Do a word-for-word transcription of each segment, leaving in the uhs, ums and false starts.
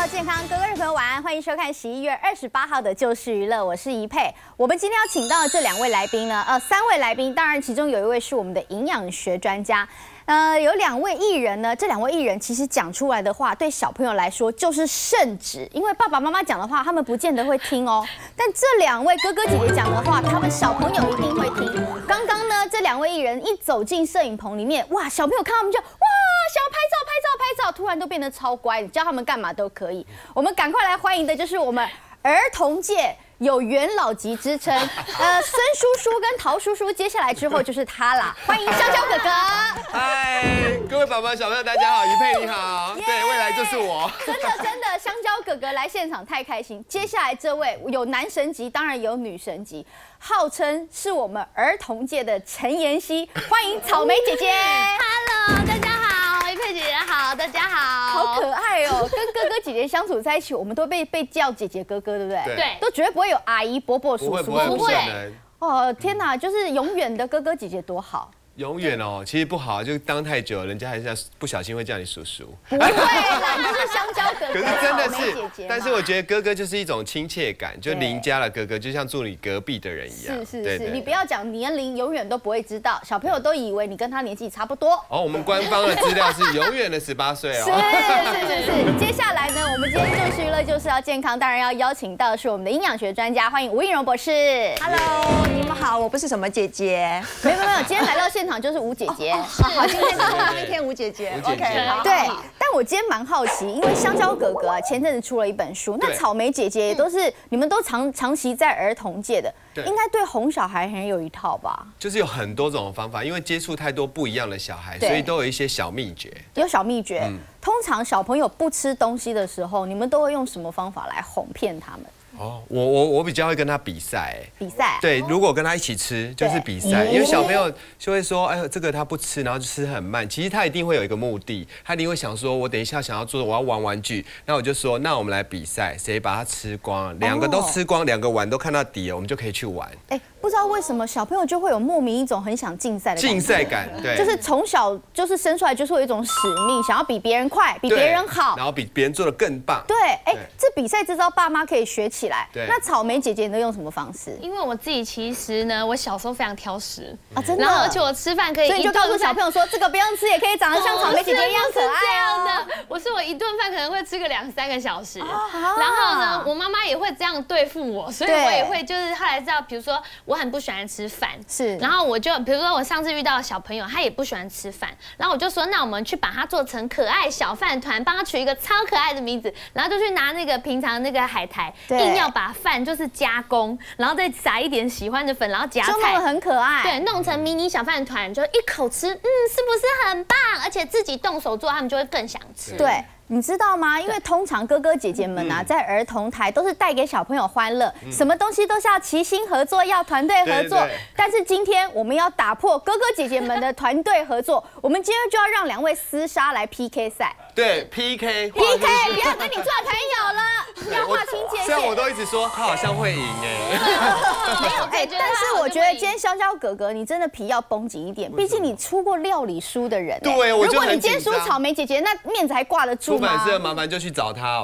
健康，各位朋友晚安，欢迎收看十一月二十八号的《就是娱乐》，我是怡佩。我们今天要请到的这两位来宾呢，呃，三位来宾，当然其中有一位是我们的营养学专家。 呃，有两位艺人呢，这两位艺人其实讲出来的话，对小朋友来说就是圣旨，因为爸爸妈妈讲的话，他们不见得会听哦。但这两位哥哥姐姐讲的话，他们小朋友一定会听。刚刚呢，这两位艺人一走进摄影棚里面，哇，小朋友看他们就哇，想要拍照、拍照、拍照，突然都变得超乖，你叫他们干嘛都可以。我们赶快来欢迎的就是我们儿童界 有元老级之称，呃，孙叔叔跟陶叔叔，接下来之后就是他啦。欢迎香蕉哥哥。 嗨，各位宝宝小朋友，大家好，怡佩你好，对，未来就是我。 真的真的，香蕉哥哥来现场太开心。接下来这位有男神级，当然有女神级，号称是我们儿童界的陈妍希。欢迎草莓姐姐。 Hello， 大家好，怡佩姐姐好，大家好。 好可爱哦，跟哥哥姐姐相处在一起，我们都被被叫姐姐哥哥，对不对？ 对， 都绝对不会有阿姨、伯伯、叔叔， 不会不会。 哦，天哪，就是永远的哥哥姐姐多好。 永远哦，其实不好，就当太久了，人家还是不小心会叫你叔叔。 不会啦，你就是香蕉哥哥。 可是真的是， 是，但是我觉得哥哥就是一种亲切感，就邻家的哥哥，就像住你隔壁的人一样。 是是是，你不要讲年龄，永远都不会知道，小朋友都以为你跟他年纪差不多。 哦，我们官方的资料是永远的十八岁哦。 是是是是。接下来呢，我们今天就是娱乐就是要健康，当然要邀请到的是我们的营养学专家，欢迎吴映蓉博士。 Hello， 你们好，我不是什么姐姐。 没有没有，今天来到现场就是吴姐姐。 好好，今天最后一天，吴姐姐 ，OK， 对。但我今天蛮好奇，因为香蕉哥哥啊，前阵子出了一本书，那草莓姐姐也都是你们都长长期在儿童界的，应该对哄小孩很有一套吧？ 就是有很多种方法，因为接触太多不一样的小孩，所以都有一些小秘诀。 有小秘诀，通常小朋友不吃东西的时候，你们都会用什么方法来哄骗他们？ 哦，我我我比较会跟他比赛， 比赛对，如果跟他一起吃就是比赛，因为小朋友就会说，哎呦，这个他不吃，然后就吃很慢。其实他一定会有一个目的，他一定会想说，我等一下想要做，我要玩玩具，那我就说，那我们来比赛，谁把它吃光，两个都吃光，两个碗都看到底了，我们就可以去玩。哎， 不知道为什么小朋友就会有莫名一种很想竞赛的竞赛感，对， 就是从小就是生出来就是有一种使命，想要比别人快，比别人好， 然后比别人做得更棒。 对，哎，这比赛这招爸妈可以学起来。 对， 那草莓姐姐你都用什么方式？ 因为我自己其实呢，我小时候非常挑食啊，真的。 然后而且我吃饭可以， 所以你就告诉小朋友说，这个不用吃，也可以长得像草莓姐姐一样可爱哦。我是我一顿饭可能会吃个两三个小时，然后呢，我妈妈也会这样对付我，所以我也会就是后来知道，比如说我很不喜欢吃饭， 是， 然后我就比如说我上次遇到小朋友，他也不喜欢吃饭，然后我就说，那我们去把它做成可爱小饭团，帮他取一个超可爱的名字，然后就去拿那个平常那个海苔，硬要把饭就是加工，然后再撒一点喜欢的粉，然后夹菜， 就弄得很可爱。 对，弄成迷你小饭团，就一口吃，嗯，是不是很棒？而且自己动手做，他们就会更想吃。 对。 你知道吗？因为通常哥哥姐姐们啊，在儿童台都是带给小朋友欢乐，什么东西都是要齐心合作，要团队合作。但是今天我们要打破哥哥姐姐们的团队合作，我们今天就要让两位厮杀来 P K 赛。 对 ，P K，P K， 不要跟你做朋友了，要划清界限。 虽然我都一直说他好像会赢哎， 没有哎，但是我觉得今天香蕉哥哥你真的皮要绷紧一点，毕竟你出过料理书的人。 对，我如果你今天输草莓姐姐，那面子还挂得住。 出版社麻烦就去找他哦。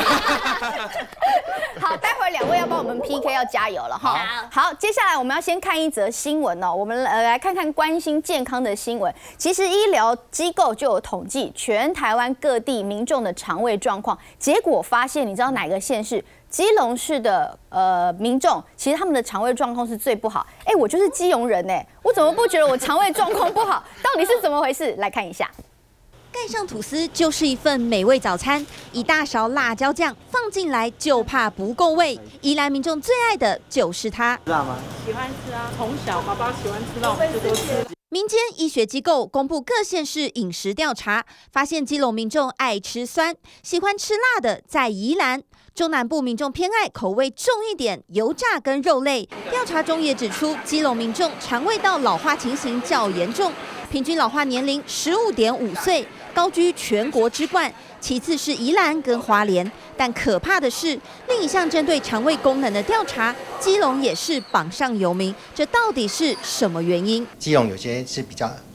好，待会儿两位要帮我们 P K， 要加油了哈。好，接下来我们要先看一则新闻哦，我们呃来看看关心健康的新闻。其实医疗机构就有统计全台湾各地民众的肠胃状况，结果发现，你知道哪个县市？ 基隆市的呃民众，其实他们的肠胃状况是最不好。哎，我就是基隆人哎，我怎么不觉得我肠胃状况不好？到底是怎么回事？来看一下。 盖上吐司就是一份美味早餐，一大勺辣椒酱放进来就怕不够味。宜兰民众最爱的就是它， 知道吗？ 喜欢吃啊，从小爸爸喜欢吃那种就多吃。 民间医学机构公布各县市饮食调查，发现基隆民众爱吃酸，喜欢吃辣的在宜兰。 中南部民众偏爱口味重一点、油炸跟肉类。调查中也指出，基隆民众肠胃道老化情形较严重，平均老化年龄十五点五岁，高居全国之冠。其次是宜兰跟花莲。但可怕的是，另一项针对肠胃功能的调查，基隆也是榜上有名。这到底是什么原因？ 基隆有些是比较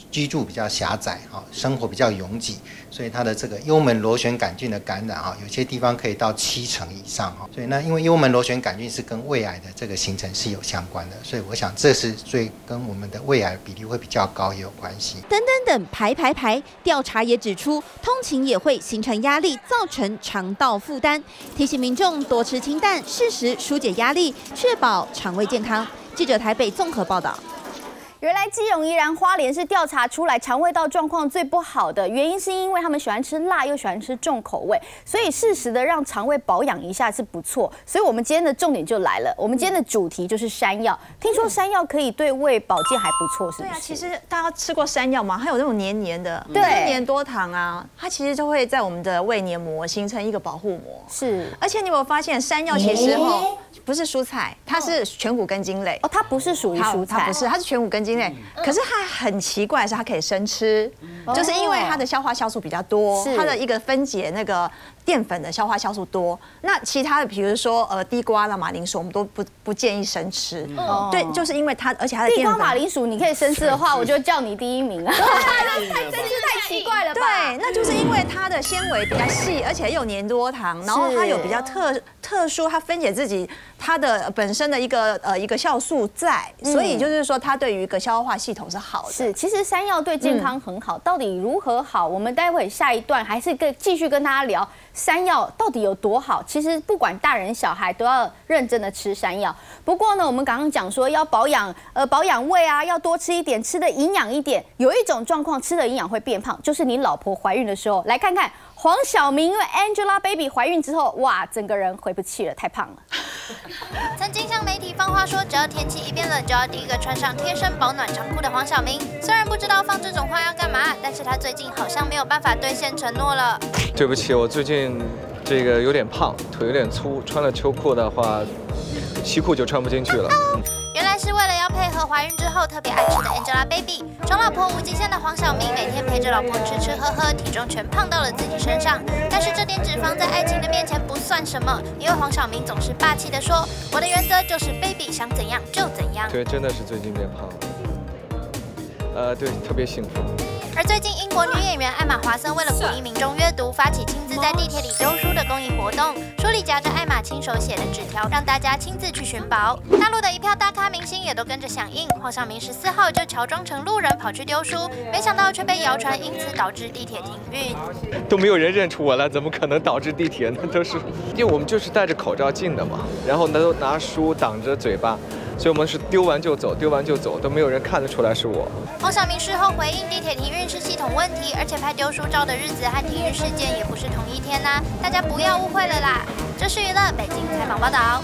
居住比较狭窄，哈，生活比较拥挤，所以它的这个幽门螺旋杆菌的感染，哈，有些地方可以到七成以上，哈。所以那因为幽门螺旋杆菌是跟胃癌的这个形成是有相关的，所以我想这是最跟我们的胃癌比例会比较高也有关系。 等等等，排排排，调查也指出，通勤也会形成压力，造成肠道负担。提醒民众多吃清淡，适时疏解压力，确保肠胃健康。记者台北综合报道。 原来基隆、宜兰、花莲是调查出来肠胃道状况最不好的原因，是因为他们喜欢吃辣，又喜欢吃重口味，所以适时的让肠胃保养一下是不错。所以我们今天的重点就来了，我们今天的主题就是山药。听说山药可以对胃保健还不错，是不是？ 对啊，其实大家吃过山药吗？它有那种黏黏的， 对， 黏多糖啊，它其实就会在我们的胃黏膜形成一个保护膜。 是， 而且你有没有发现，山药其实吼不是蔬菜，它是全谷根茎类。 哦，它不是属于蔬菜， 它不是，它是全谷根茎类。可是它很奇怪的是，它可以生吃，就是因为它的消化酵素比较多，它的一个分解那个淀粉的消化酵素多。那其他的，比如说呃地瓜啦、马铃薯，我们都不不建议生吃。对，就是因为它，而且它的地瓜、马铃薯，你可以生吃的话，我就叫你第一名了。太真是太奇怪了吧？ 对，那就是因为它的纤维比较细，而且又黏多糖，然后它有比较特特殊，它分解自己它的本身的一个呃一个酵素在，所以就是说它对于一个消化系统是好的。 是，其实山药对健康很好，到底如何好？我们待会下一段还是跟继续跟大家聊山药到底有多好。其实不管大人小孩都要认真的吃山药。不过呢，我们刚刚讲说要保养呃保养胃啊，要多吃一点，吃的营养一点。有一种状况吃的营养会变胖，就是你老婆怀孕的时候。来看看黄晓明，因为 Angelababy 怀孕之后，哇，整个人回不去了，太胖了。 曾经向媒体放话说，只要天气一变冷，就要第一个穿上贴身保暖长裤的黄晓明，虽然不知道放这种话要干嘛，但是他最近好像没有办法兑现承诺了。 对不起，我最近这个有点胖，腿有点粗，穿了秋裤的话，西裤就穿不进去了。嗯原来是为了要配合怀孕之后特别爱吃的 Angelababy， 装老婆无极限的黄晓明每天陪着老婆吃吃喝喝，体重全胖到了自己身上。但是这点脂肪在爱情的面前不算什么，因为黄晓明总是霸气地说：“我的原则就是 baby 想怎样就怎样。” 对，真的是最近变胖了。呃，对，特别幸福。 而最近，英国女演员艾玛·华森为了鼓励民众阅读，发起亲自在地铁里丢书的公益活动，书里夹着艾玛亲手写的纸条，让大家亲自去寻宝。大陆的一票大咖明星也都跟着响应，黄晓明十四号就乔装成路人跑去丢书，没想到却被谣传因此导致地铁停运。 都没有人认出我来，怎么可能导致地铁呢？都是，因为我们就是戴着口罩进的嘛，然后都拿书挡着嘴巴。所以我们是丢完就走，丢完就走，都没有人看得出来是我。 黄晓明事后回应，地铁停运是系统问题，而且拍丢书照的日子和停运事件也不是同一天呐、啊，大家不要误会了啦。这是娱乐北京采访报道。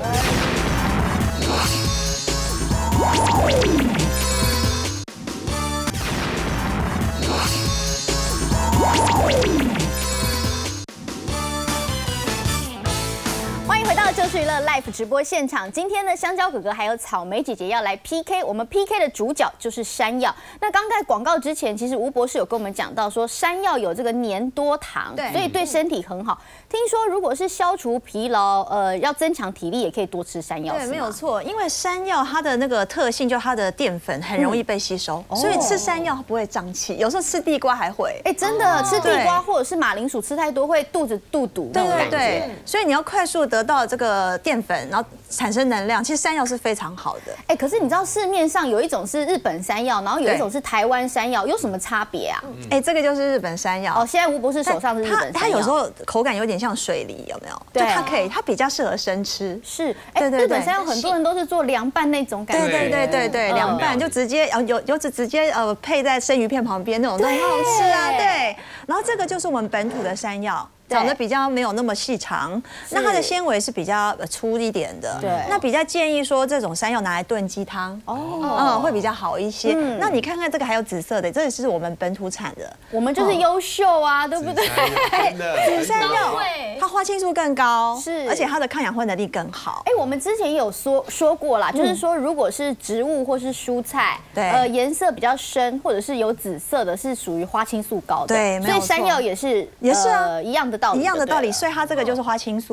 欢迎回到就是娱乐 Live 直播现场。今天呢，香蕉哥哥还有草莓姐姐要来 P K， 我们 P K 的主角就是山药。那刚在广告之前，其实吴博士有跟我们讲到说，山药有这个黏多糖，所以对身体很好。听说如果是消除疲劳，呃，要增强体力，也可以多吃山药。 对，没有错，因为山药它的那个特性，就它的淀粉很容易被吸收，嗯、所以吃山药不会胀气。有时候吃地瓜还会， 哎，真的、哦、吃地瓜或者是马铃薯吃太多会肚子肚肚那种感觉。对对对， 所以你要快速得到这个淀粉，然后产生能量，其实山药是非常好的。 哎，可是你知道市面上有一种是日本山药，然后有一种是台湾山药，有什么差别啊？ 哎，这个就是日本山药。 哦，现在吴博士手上是日本山药。 它有时候口感有点像水梨，有没有？对，它可以，它比较适合生吃。 是，哎，日本山药很多人都是做凉拌那种感觉。 对对对对对，凉拌就直接呃有有直直接呃配在生鱼片旁边那种，都很好吃啊。对，然后这个就是我们本土的山药。长得比较没有那么细长，那它的纤维是比较粗一点的。对，那比较建议说这种山药拿来炖鸡汤，哦，嗯，会比较好一些。嗯，那你看看这个还有紫色的，这也是我们本土产的， 我们就是优秀啊，对不对？ 紫山药，它花青素更高，是，而且它的抗氧化能力更好。 哎，我们之前有说说过啦，就是说如果是植物或是蔬菜，对，呃，颜色比较深或者是有紫色的，是属于花青素高的。对，所以山药也是也是啊一样的。 一样的道理，所以它这个就是花青素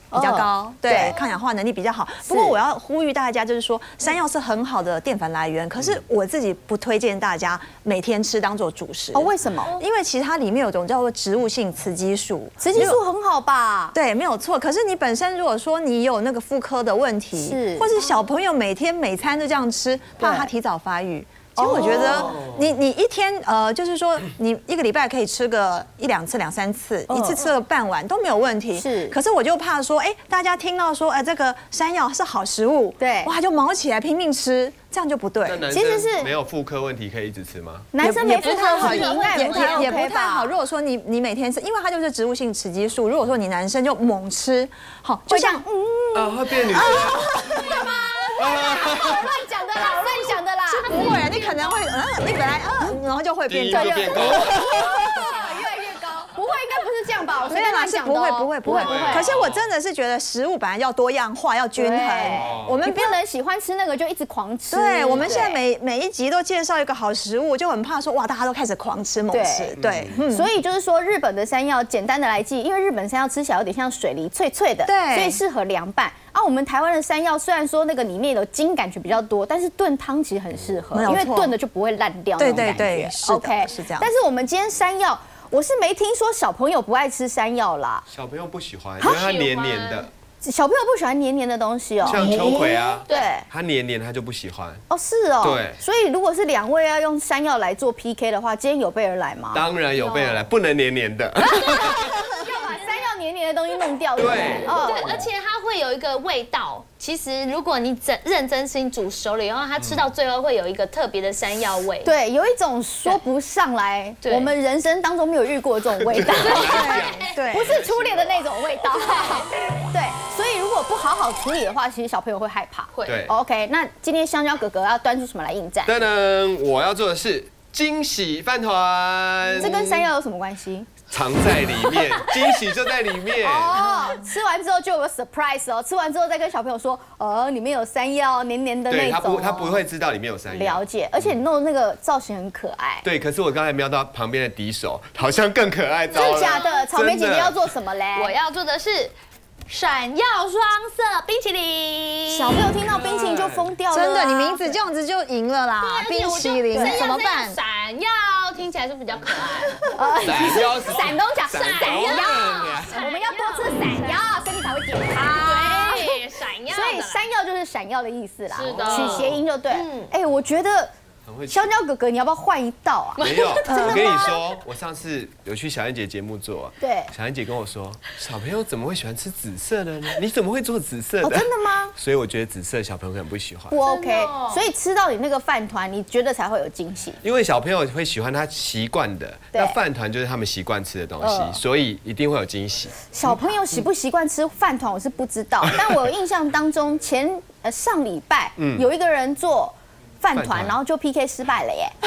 比较高，对，抗氧化能力比较好。不过我要呼吁大家，就是说山药是很好的淀粉来源，可是我自己不推荐大家每天吃当做主食。 哦，为什么？ 因为其实它里面有种叫做植物性雌激素， 雌激素很好吧？ 对，没有错。可是你本身如果说你有那个妇科的问题， 是， 或是小朋友每天每餐都这样吃，怕他提早发育。其实我觉得你你一天呃，就是说你一个礼拜可以吃个一两次、两三次，一次吃个半碗都没有问题。 是， 可是我就怕说，哎，大家听到说，哎，这个山药是好食物， 对， 哇，就毛起来拼命吃，这样就不对。 其实是没有妇科问题可以一直吃吗？ 男生没不太好， 也也也不太好。如果说你你每天吃，因为它就是植物性雌激素，如果说你男生就猛吃，好，就像嗯啊，会变女生。 会吗？乱讲的啦，乱讲的啦， 是不会啊，你可能会，嗯，你本来嗯，然后就会变高，就变高， 越来越高，不会，应该不是这样吧？我没有啦，是不会，不会，不会，不会。可是我真的是觉得食物本来要多样化，要均衡。 我们不能喜欢吃那个就一直狂吃。 对，我们现在每每一集都介绍一个好食物，就很怕说哇，大家都开始狂吃猛吃。对， 所以就是说日本的山药，简单的来记，因为日本山药吃起来有点像水梨，脆脆的， 对， 所以适合凉拌。啊，我们台湾的山药虽然说那个里面有筋感觉比较多，但是炖汤其实很适合，因为炖的就不会烂掉那种感觉。对对对， 是的，是这样。 但是我们今天山药，我是没听说小朋友不爱吃山药啦。 小朋友不喜欢，因为它黏黏的。 小朋友不喜欢黏黏的东西哦， 像秋葵啊， 对， 它黏黏他就不喜欢。 哦，是哦， 对。 所以如果是两位要用山药来做 P K 的话，今天有备而来吗？ 当然有备而来，不能黏黏的。 要把山药黏黏的东西弄掉，对不对？ 对，而且它会有一个味道。其实如果你真认真心煮熟了以后，它吃到最后会有一个特别的山药味。 对，有一种说不上来，我们人生当中没有遇过这种味道。 对， 不是初恋的那种味道。对，所以如果不好好处理的话，其实小朋友会害怕。 会。 对。 OK， 那今天香蕉哥哥要端出什么来应战？ 噔噔，我要做的是惊喜饭团。 这跟山药有什么关系？ 藏在里面，惊喜就在里面。 哦，吃完之后就有个 surprise 哦，吃完之后再跟小朋友说，哦，里面有山药，黏黏的那种。 对，他不，他不会知道里面有山药。 了解，而且你弄的那个造型很可爱。 对，可是我刚才瞄到旁边的敌手，好像更可爱。 真的假的？草莓姐姐要做什么嘞？ 我要做的是闪耀双色冰淇淋。 小朋友听到冰淇淋就疯掉了。 真的，你名字这样子就赢了啦！冰淇淋怎么办？ 闪耀听起来是比较可爱。 闪耀， 闪东讲闪耀，我们要多吃闪耀，身体才会健康。 对，闪耀。 所以山药就是闪耀的意思啦， 是的， 取谐音就对。哎，我觉得。香蕉哥哥，你要不要换一道啊？ 没有，我跟你说，我上次有去小燕姐节目做， 对， 小燕姐跟我说，小朋友怎么会喜欢吃紫色的呢？你怎么会做紫色的？ 哦，真的吗？ 所以我觉得紫色小朋友可能不喜欢。 不 OK， 所以吃到你那个饭团，你觉得才会有惊喜。 因为小朋友会喜欢他习惯的，那饭团就是他们习惯吃的东西，所以一定会有惊喜。 小朋友习不习惯吃饭团，我是不知道，但我印象当中前呃上礼拜有一个人做。饭团，然后就 P K 失败了耶！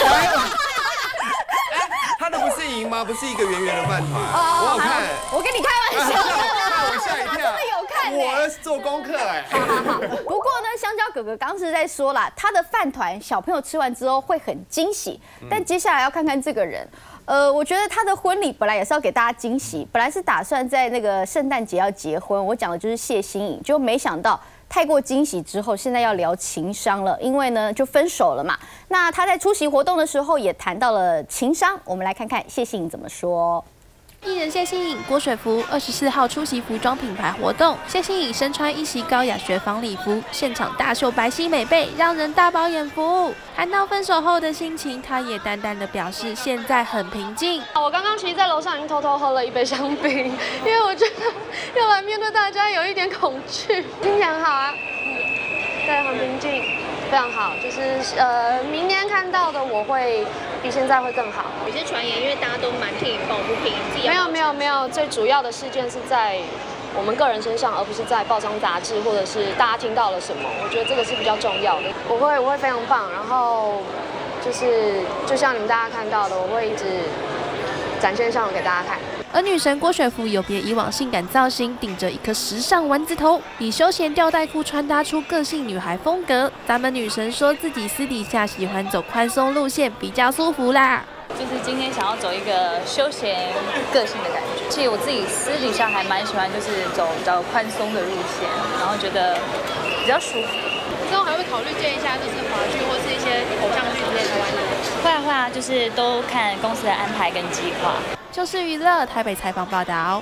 他的不是赢吗？不是一个圆圆的饭团，我有看。 我跟你开玩笑的， 我吓一跳， 真的有看呢。 我做功课哎。 好好好。不过呢，香蕉哥哥刚是在说啦，他的饭团小朋友吃完之后会很惊喜，但接下来要看看这个人。呃，我觉得他的婚礼本来也是要给大家惊喜，本来是打算在那个圣诞节要结婚，我讲的就是谢欣颖，就没想到。太过惊喜之后，现在要聊情伤了，因为呢就分手了嘛。那他在出席活动的时候也谈到了情伤，我们来看看谢欣颖怎么说。 艺人谢欣颖、郭水福二十四号出席服装品牌活动，谢欣颖身穿一袭高雅雪纺礼服，现场大秀白皙美背，让人大饱眼福。谈到分手后的心情，她也淡淡的表示现在很平静。 我刚刚其实在楼上已经偷偷喝了一杯香槟，因为我觉得要来面对大家有一点恐惧。听起来很好啊，对，很平静，非常好。就是呃，明年看到的我会比现在会更好。 有些传言，因为大家都蛮替你抱不平，自己没有没有没有，最主要的事件是在我们个人身上，而不是在报章杂志或者是大家听到了什么。我觉得这个是比较重要的。我会我会非常棒，然后就是就像你们大家看到的，我会一直展现上给大家看。 而女神郭雪芙有别以往性感造型，顶着一颗时尚丸子头，以休闲吊带裤穿搭出个性女孩风格。咱们女神说自己私底下喜欢走宽松路线，比较舒服啦。 就是今天想要走一个休闲个性的感觉。其实我自己私底下还蛮喜欢，就是走比较宽松的路线，然后觉得比较舒服。 之后还会考虑接一下就是华剧或是一些偶像剧之类的玩的。 会啊会啊，就是都看公司的安排跟计划。 就是娱乐台北采访报道。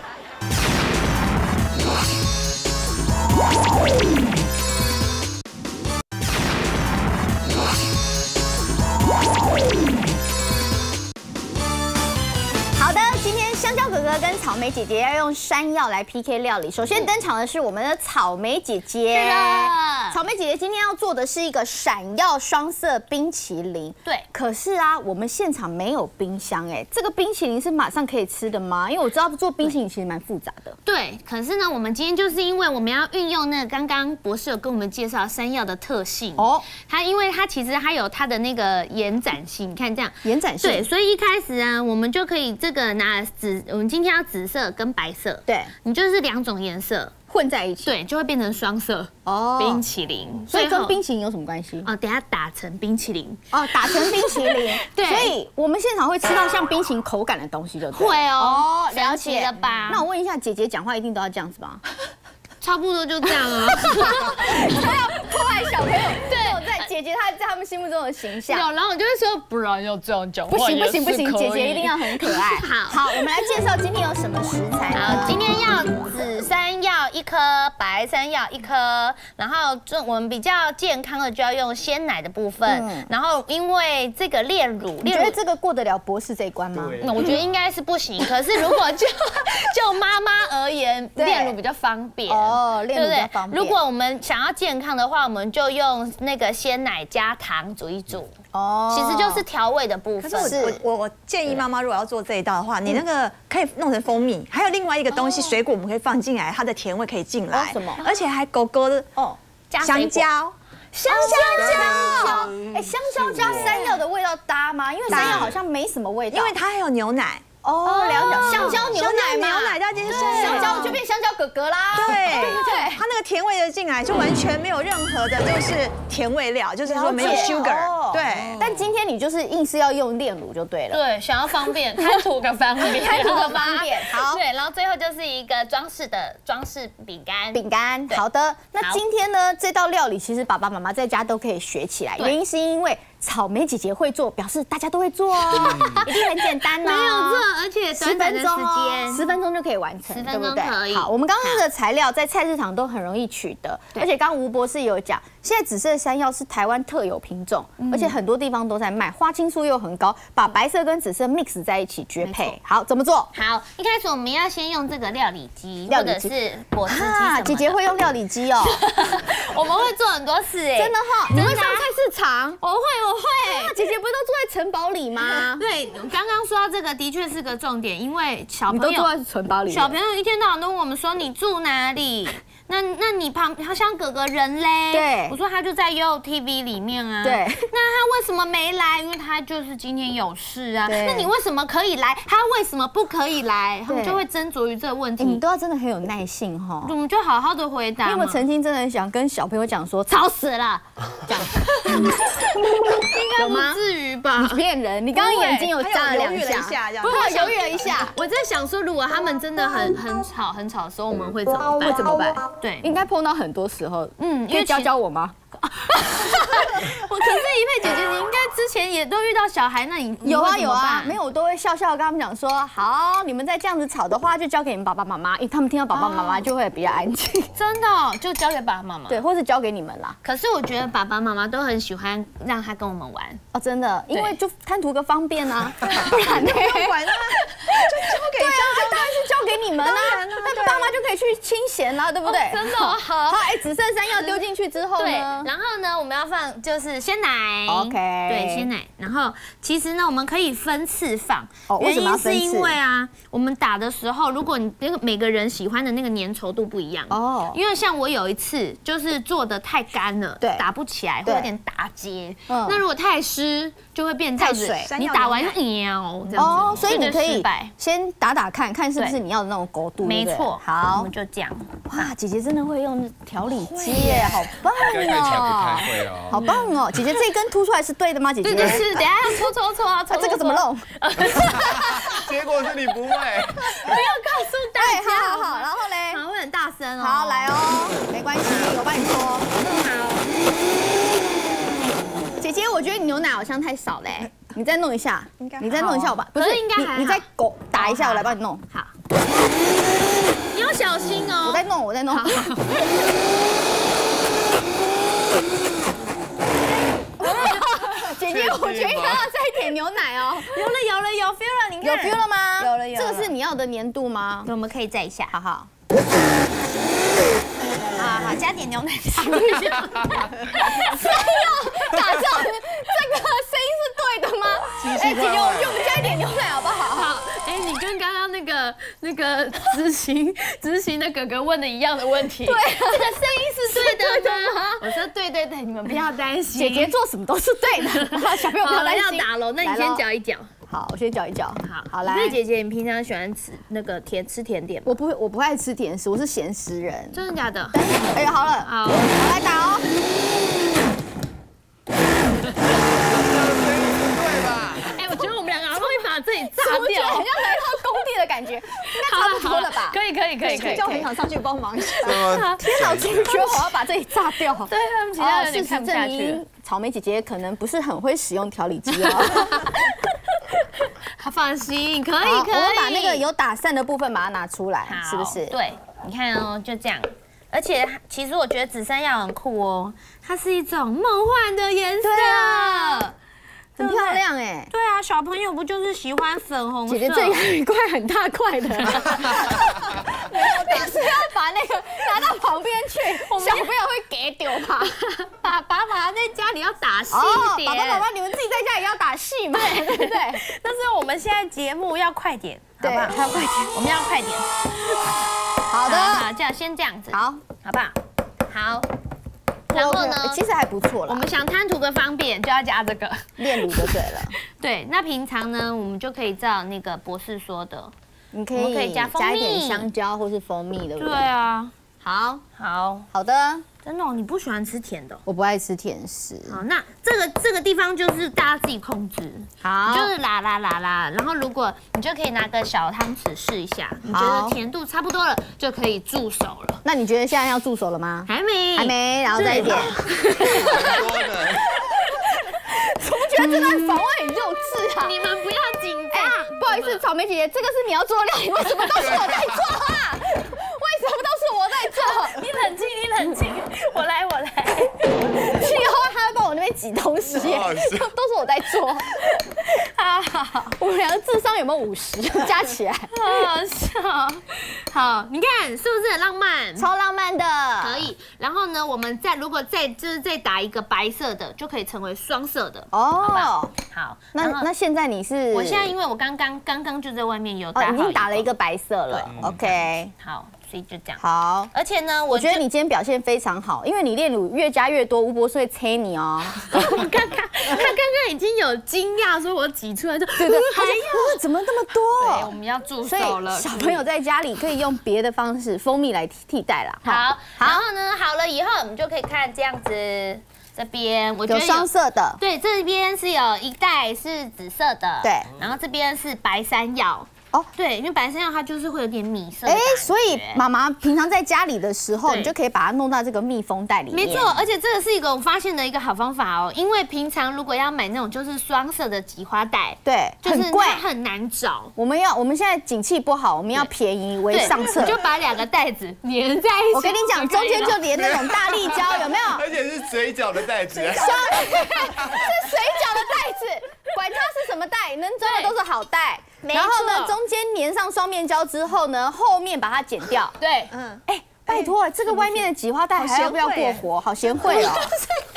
好的，今天香蕉哥哥跟草莓姐姐要用山药来 P K 料理。首先登场的是我们的草莓姐姐。 是的， 草莓姐姐今天要做的是一个闪耀双色冰淇淋。 对， 可是啊，我们现场没有冰箱哎，这个冰淇淋是马上可以吃的吗？因为我知道做冰淇淋其实蛮复杂的。 对，可是呢，我们今天就是因为我们要运用那个刚刚博士有跟我们介绍山药的特性哦，它因为它其实它有它的那个延展性，你看这样延展性。 对，所以一开始啊，我们就可以这个拿紫，我们今天要紫色跟白色， 对， 你就是两种颜色混在一起， 对，就会变成双色哦冰淇淋。 所以跟冰淇淋有什么关系？ 哦，等下打成冰淇淋哦，打成冰淇淋。 对， 所以我们现场会吃到像冰淇淋口感的东西，就对。 会哦， 了解了吧？ 那我问一下，姐姐讲话一定都要这样子吗？ 差不多就这样啊。 她要破坏小朋友对在姐姐她在他们心目中的形象。 有，然后我就会说，不然要这样讲话。 不行不行不行，姐姐一定要很可爱。好，好，我们来介绍今天有什么食材。 好，今天要紫山药一颗，白山药一颗，然后这我们比较健康的就要用鲜奶的部分。嗯、然后因为这个炼乳， 你觉得这个过得了博士这一关吗？ 那我觉得应该是不行。可是如果就就妈妈而言，炼乳比较方便。 哦，炼乳比较方便。 如果我们想要健康的话，我们就用那个鲜奶加糖煮一煮。哦，其实就是调味的部分。 可是我我我建议妈妈如果要做这一道的话，你那个可以弄成蜂蜜，还有另外一个东西水果我们可以放进来，它的甜味可以进来。 什么？ 而且还勾勾的哦，香蕉。 香蕉，哎，香蕉加山药的味道搭吗？因为山药好像没什么味道， 因为它还有牛奶。 哦，了解，香蕉牛奶嘛， 牛奶加进去， 香蕉就变香蕉哥哥啦。 对对对，它那个甜味的进来就完全没有任何的就是甜味料，就是说没有 sugar。对， 但今天你就是硬是要用炼乳就对了。 对，想要方便，贪图个方便， 贪图个方便。好， 对，然后最后就是一个装饰的装饰饼干。 饼干，好的。那今天呢，这道料理其实爸爸妈妈在家都可以学起来，原因是因为草莓姐姐会做，表示大家都会做哦，一定很简单哦。 没有错，而且十分钟哦，十分钟就可以完成， 十分钟可以。 好，我们刚刚的材料在菜市场都很容易取得，而且刚刚吴博士有讲，现在紫色山药是台湾特有品种，而且很多地方都在卖，花青素又很高，把白色跟紫色 mix 在一起绝配。好，怎么做？ 好，一开始我们要先用这个料理机，或者是果汁机什么的。 姐姐会用料理机哦， 我们会做很多次哎， 真的哈，你会上菜市场？ 我会，我会。 姐姐不是都住在城堡里吗？ 对，刚刚说到这个的确是个重点，因为小朋友你都住在城堡里， 小朋友一天到晚都问我们说你住哪里？那那你旁好像哥哥人嘞？ 对， 我说他就在 U T V 里面啊。 对， 那他为什么没来？因为他就是今天有事啊。那你为什么可以来？他为什么不可以来？他们就会斟酌于这个问题。 你都要真的很有耐性哈。 我们就好好的回答。 因为我曾经真的很想跟小朋友讲说，吵死了，这样。 应该不至于吧？ 你骗人！你刚刚眼睛有眨了两下， 不是犹豫了一下。 我在想说，如果他们真的很很吵很吵的时候，我们会怎么办？ 会怎么办？ 对， 应该碰到很多时候。 嗯， 可以教教我吗？ 我可是怡佩姐姐，你应该之前也都遇到小孩，那你有啊有啊，没有我都会笑笑跟他们讲说，好，你们再这样子吵的话，就交给你们爸爸妈妈，因为他们听到爸爸妈妈就会比较安静。 真的，就交给爸爸妈妈， 对，或是交给你们啦。 可是我觉得爸爸妈妈都很喜欢让他跟我们玩哦，真的，因为就贪图个方便啊，不然呢？ 不用管啊，就交给对啊，当然是交给你们啊，那爸妈就可以去清闲啦，对不对？ 真的好， 好，哎，紫色山药丢进去之后呢？ 然后呢，我们要放就是鲜奶 ，OK， 对，鲜奶。然后其实呢，我们可以分次放， 哦，为什么要分次？ 原因是因为啊，我们打的时候，如果你那个每个人喜欢的那个粘稠度不一样哦，因为像我有一次就是做的太干了，对，打不起来，会有点打结。那如果太湿，就会变太水，你打完就喵这样子。 哦，所以你可以来， 先打打看看是不是你要的那种勾度。 没错， 好， 我们就这样。 哇，姐姐真的会用调理机耶，好棒哦！ 会哦， 好棒哦！姐姐这一根凸出来是对的吗？姐姐， 对对是，等下要搓搓搓啊，搓这个怎么弄？ 结果是你不会， 不要告诉大家。 好好好，然后嘞， 好，会很大声哦。 好，来哦，没关系，我帮你搓。好。姐姐，我觉得你牛奶好像太少嘞，你再弄一下，你再弄一下我吧。不是， 应该还好。 你再狗打一下，我来帮你弄。 好。你要小心哦。 我在弄，我在弄。姐姐，我觉得要再一点牛奶哦。 有了有了有 feel 了，你看。 有 feel 了吗？ 有了有了。 这个是你要的粘度吗？ 我们可以再一下， 好好。 好好，加点牛奶下去。谁要打造这个声音是对的吗？哎，姐姐，我们加一点牛奶好不好？ 好。哎，你跟刚刚那个那个执行执行的哥哥问的一样的问题。 对， 这个声音是对的吗？我说对对对，你们不要担心， 姐姐做什么都是对的。小朋友不要担心。 要打喽，那你先搅一搅。 好，我先搅一搅。 好， 好来。 佩姐姐，你平常喜欢吃那个甜吃甜点吗？ 我不会，我不爱吃甜食，我是咸食人。 真的假的？ 哎，好了， 好， 我来打哦。 对吧？ 哎，我觉得我们两个好像会把自己炸掉， 很像来到工地的感觉，应该差不多了吧？ 可以，可以，可以，可以。 叫平常上去帮忙一下。 天哪，我觉得我要把这里炸掉。 对他们其他人看不下去。 草莓姐姐可能不是很会使用调理机哦。 放心，可以可以。 我们把那个有打散的部分把它拿出来，是不是？ 对，你看哦，就这样。而且其实我觉得紫山药很酷哦，它是一种梦幻的颜色， 很漂亮哎。 对啊，小朋友不就是喜欢粉红色？ 姐姐这一块很大块的，没有，但是要把那个拿到旁边去，小朋友会给丢吧？ 爸爸爸爸在家里要打细点， 爸爸爸爸你们自己在家也要打细嘛，对不对？ 但是我们现在节目要快点，好不好？ 要快点， 我们要快点。 好的， 好，这样先这样子， 好， 好不好？好。然后呢？ 其实还不错了。 我们想贪图个方便，就要加这个炼乳就对了。 对，那平常呢，我们就可以照那个博士说的， 你可以可以加加一点香蕉或是蜂蜜，对不对？ 对啊。 好， 好， 好的。 真的，你不喜欢吃甜的？ 我不爱吃甜食。 好，那这个这个地方就是大家自己控制。 好， 就是拉拉拉拉，然后如果你就可以拿个小汤匙试一下，你觉得甜度差不多了，就可以助手了。 那你觉得现在要助手了吗？ 还没， 还没，然后再一点。 多的。 怎么觉得这段访问很幼稚啊？ 你们不要紧张。 不好意思，草莓姐姐，这个是你要做的料理，为什么都是我在做啊？为什么都是我在做？ 你冷静，你冷静，我来，我来。 气候他会帮我那边挤东西，都是我在做。好好好，我们两个智商有没有五十加起来？ 好好笑。好，你看是不是很浪漫？ 超浪漫的。 可以。然后呢，我们再如果再就是再打一个白色的，就可以成为双色的。 哦， 好不好？好。 那那现在你是？ 我现在因为我刚刚刚刚就在外面有打好， 已经打了一个白色了。OK。 好。所以就这样好， 而且呢， 我觉得你今天表现非常好，因为你炼乳越加越多，吴博士会催你哦。 我看看，他刚刚已经有惊讶，说我挤出来就对对，还有怎么那么多？ 对，我们要助手了。 小朋友在家里可以用别的方式，蜂蜜来替代啦。 好，然后呢，好了以后我们就可以看这样子，这边我觉得有双色的， 对，这边是有一袋是紫色的， 对， 然后这边是白山药。哦，对，因为白山药它就是会有点米色。 哎，所以妈妈平常在家里的时候，你就可以把它弄到这个密封袋里面。 没错，而且这个是一个我发现的一个好方法哦。因为平常如果要买那种就是双色的菊花袋， 对， 就是很贵， 很难找。 我们要我们现在景气不好，我们要便宜为上策， 就把两个袋子粘在一起。 我跟你讲，中间就连那种大力胶，有没有？ 而且是水饺的袋子， 双是水饺的袋子，管它是什么袋，能装的都是好袋。然后呢，中间粘上双面胶之后呢，后面把它剪掉。 对，嗯， 哎，拜托，这个外面的菊花袋还要不要过活？好贤惠哦。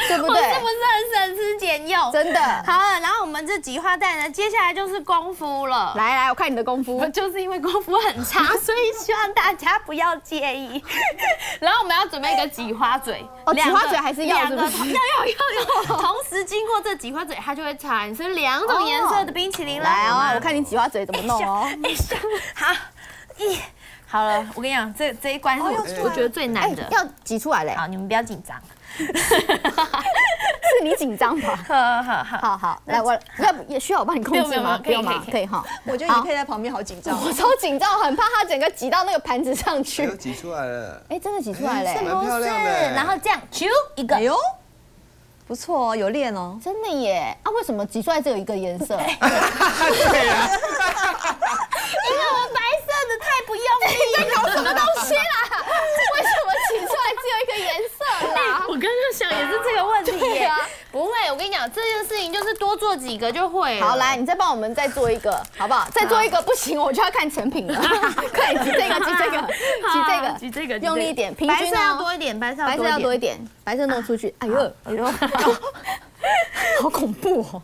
对不对？ 我是不是很省吃俭用？ 真的。 好了，然后我们这菊花蛋呢，接下来就是功夫了。 来来，我看你的功夫。 就是因为功夫很差，所以希望大家不要介意。然后我们要准备一个菊花嘴， 哦，菊花嘴还是要是不是？ 要要要要，同时经过这菊花嘴，它就会产生两种颜色的冰淇淋了。 来哦，我看你菊花嘴怎么弄哦。 好，一。好了，我跟你讲，这这一关是我我觉得最难的， 要挤出来嘞。 好，你们不要紧张。 是你紧张吧？ 好好好好好，来我要也需要我帮你控制吗？不用吗？可以哈。 我觉得你配在旁边好紧张， 我超紧张，很怕它整个挤到那个盘子上去。 都挤出来了。 哎，真的挤出来了， 是不是？然后这样啾一个， 哎呦，不错哦，有练哦， 真的耶。啊，为什么挤出来只有一个颜色？ 对呀。 因为我白色的太不用力， 你在搞什么东西啦？为什么挤出来只有一个颜色啦？ 我刚刚想也是这个问题耶。不会，我跟你讲，这件事情就是多做几个就会了。 好，来，你再帮我们再做一个，好不好？再做一个不行，我就要看成品了。快点挤这个，挤这个，挤这个， 挤这个， 用力一点，平均白色要多一点，白色白色要多一点，白色弄出去。哎呦，哎呦，好恐怖哦！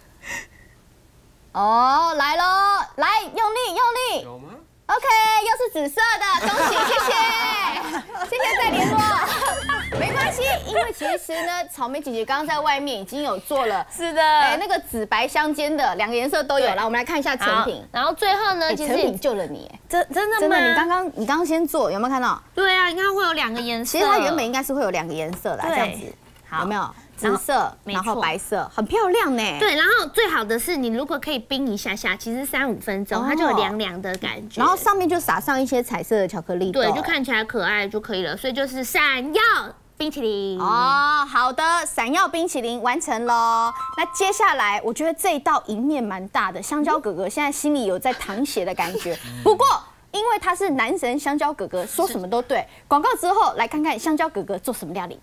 哦，来喽，来，用力，用力。 有吗 ？OK， 又是紫色的，恭喜，谢谢，谢谢再联络。没关系，因为其实呢，草莓姐姐刚刚在外面已经有做了， 是的， 哎，那个紫白相间的两个颜色都有。来，我们来看一下成品。 然后最后呢，其实成品救了你， 真真的吗？ 真的，你刚刚你刚刚先做，有没有看到？ 对啊，你看会有两个颜色。 其实它原本应该是会有两个颜色的，这样子，有没有？紫色，然后白色，很漂亮呢。 对，然后最好的是你如果可以冰一下下，其实三五分钟它就有凉凉的感觉。 然后上面就撒上一些彩色的巧克力豆， 对，就看起来可爱就可以了。所以就是闪耀冰淇淋哦。好的，闪耀冰淇淋完成喽。那接下来我觉得这一道赢面蛮大的，香蕉哥哥现在心里有在淌血的感觉。不过因为他是男神香蕉哥哥，说什么都对。广告之后来看看香蕉哥哥做什么料理。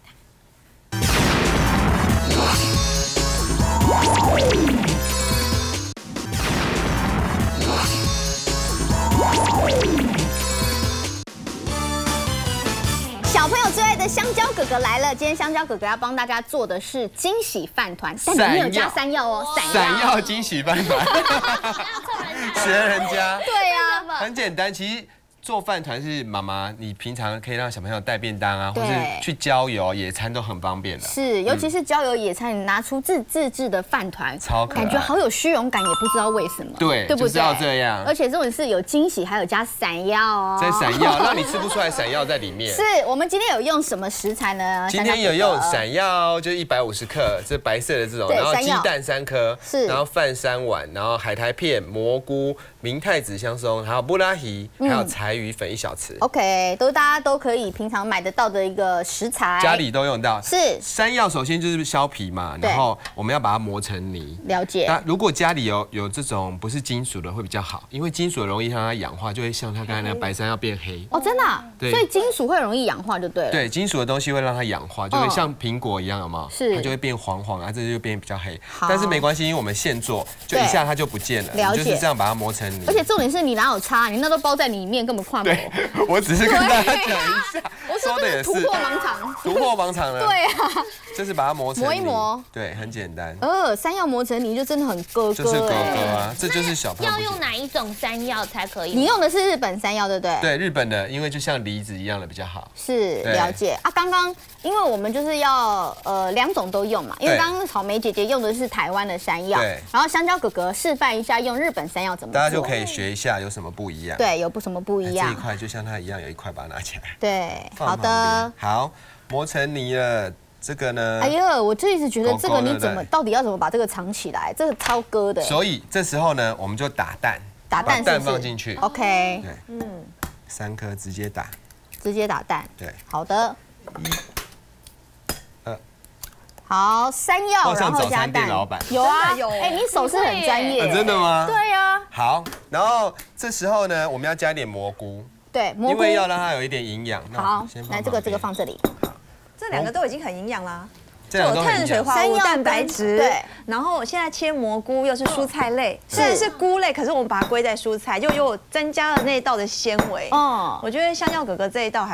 小朋友最爱的香蕉哥哥来了，今天香蕉哥哥要帮大家做的是惊喜饭团，但里面有加山药哦， 闪耀惊喜饭团，学人家。 对呀， 很简单，其实。做饭团是妈妈，你平常可以让小朋友带便当啊，或是去郊游、野餐都很方便的。 是，尤其是郊游野餐，你拿出自自制的饭团， 超可爱， 感觉好有虚荣感，也不知道为什么。 对， 对不对？ 要这样。 而且这种是有惊喜，还有加闪耀哦。 在闪耀，让你吃不出来闪耀在里面。 是我们今天有用什么食材呢？ 今天有用闪耀，就一百五十克，这白色的这种，然后鸡蛋三颗， 是， 然后饭三碗，然后海苔片、蘑菇、明太子香松，还有布拉提，还有柴鱼粉一小匙。 OK， 都大家都可以平常买得到的一个食材， 家里都用到。 是山药，首先就是削皮嘛，然后我们要把它磨成泥。 了解。 那如果家里有有这种不是金属的会比较好，因为金属容易让它氧化，就会像它刚才那个白山药变黑。 哦，真的、啊？ 对。 所以金属会容易氧化就对了。 对，金属的东西会让它氧化，就会像苹果一样，有没有？ 是。 它就会变黄黄啊，这就变比较黑。但是没关系，因为我们现做，就一下它就不见了。 了解。 就是这样把它磨成泥。 而且重点是你哪有差，你那都包在里面，根本跨不。 对，我只是跟大家讲一下， 我说的也是突破盲肠， 突破盲肠了。 对啊， 就是把它磨成磨一磨， 对，很简单。 呃，山药磨成泥就真的很哥哥， 就是哥哥啊，这就是小朋友。 要用哪一种山药才可以？ 你用的是日本山药，对不对？ 对，日本的，因为就像梨子一样的比较好。 是，了解啊。刚刚因为我们就是要呃两种都用嘛，因为刚刚草莓姐姐用的是台湾的山药， 对， 然后香蕉哥哥示范一下用日本山药怎么做， 大家就可以学一下有什么不一样。 对，有不什么不一样？ 这一块就像它一样，有一块把它拿起来。 对，好的， 好，磨成泥了。这个呢？ 哎呀，我就一直觉得这个你怎么到底要怎么把这个藏起来？这个超割的。 所以这时候呢，我们就打蛋， 打蛋， 蛋放进去。 OK。 对，嗯，三颗直接打， 直接打蛋。 对， 好的。 一、二。 好，山药，然后加蛋。 老板有啊，有。哎，你手是很专业。 真的吗？ 对呀。 好，然后这时候呢，我们要加一点蘑菇。 对，蘑菇。 因为要让它有一点营养。 好，来这个这个放这里。 这两个都已经很营养啦， 有碳水化合物、蛋白质，对。然后我现在切蘑菇又是蔬菜类，虽然是菇类，可是我们把它归在蔬菜，就又增加了那一道的纤维。哦，我觉得香蕉哥哥这一道还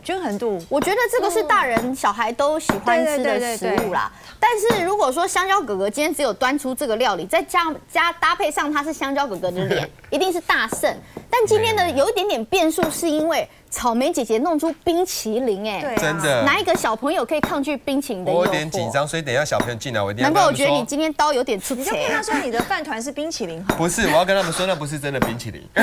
均衡度。 我觉得这个是大人小孩都喜欢吃的食物啦。但是如果说香蕉哥哥今天只有端出这个料理，再加加搭配上他是香蕉哥哥的脸，一定是大胜。但今天呢，有一点点变数，是因为草莓姐姐弄出冰淇淋，哎， 真的， 哪一个小朋友可以抗拒冰淇淋的诱惑？ 我有点紧张，所以等一下小朋友进来，我一定要。 难怪我觉得你今天刀有点出你就跟他说你的饭团是冰淇淋。 不是，我要跟他们说那不是真的冰淇淋。